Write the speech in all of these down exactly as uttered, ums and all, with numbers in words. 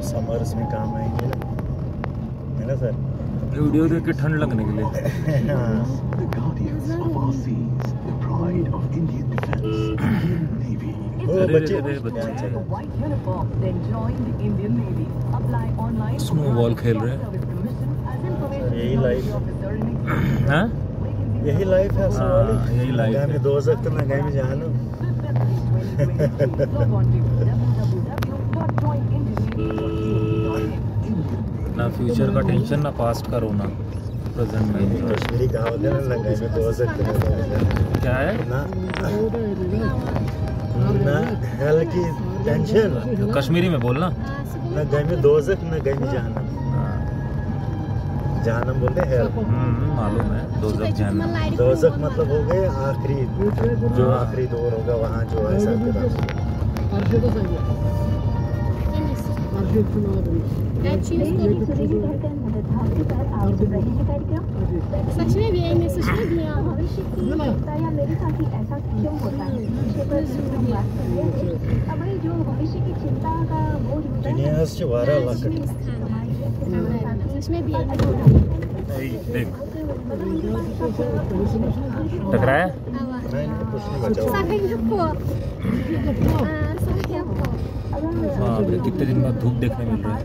Summers में काम आएंगे ना, है ना सर? वीडियो देख के ठंड लगने के लिए। स्नोबॉल खेल रहे हैं। यही लाइफ हाँ यही लाइफ है असल वाली। यही लाइफ है। में दो वक्त ना गए में जानो। ना फ्यूचर का टेंशन ना पास्ट का रोना, प्रेजेंट में। कश्मीरी कहावत है ना, गए में दो वक्त ना क्या है ना ना हेल की टेंशन, कश्मीरी में बोलना। ना गए में दो वक्त ना गए में जहन्नम। जहन्नम बोलते हैं हेल। मालूम है, दोज़ख जहन्नम। दोज़ख मतलब हो गए आखिरी, जो आखिरी दौर होगा वहाँ जो है सब सच में भी है, सच में भी है। भविष्य की चिंता या मेरे साथ ही ऐसा क्यों होता है, विषय पर हम बात कर रहे हैं। अब भाई जो भविष्य की चिंता का बोझ होता है, से बारह लाख सच में भी है। देख टकराया। कितने दिन बाद धूप देखने मिल रहा है।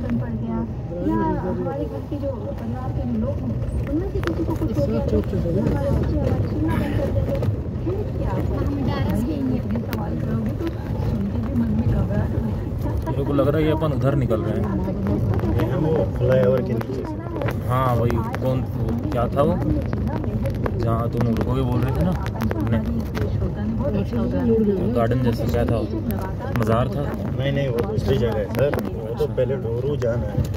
मेरे को लग रहा है ये अपन उधर निकल रहे हैं, फ्लाईओवर के नीचे। हाँ वही, कौन क्या था वो जहाँ तुम रुकोगे बोल रहे थे ना, गार्डन जैसा क्या था, मज़ार था? नहीं नहीं, वो दूसरी जगह है सर, वो तो पहले डोरू जाना है।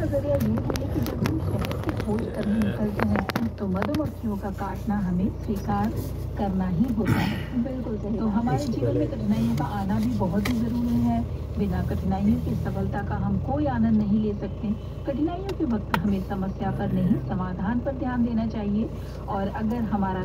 तो मधुमक्खियों का काटना हमें स्वीकार करना ही होता है। बिल्कुल सही। तो हमारे जीवन में कठिनाइयों का आना भी बहुत ही जरूरी है। बिना कठिनाइयों की सफलता का हम कोई आनंद नहीं ले सकते। कठिनाइयों के वक्त हमें समस्या पर नहीं, समाधान पर ध्यान देना चाहिए। और अगर हमारा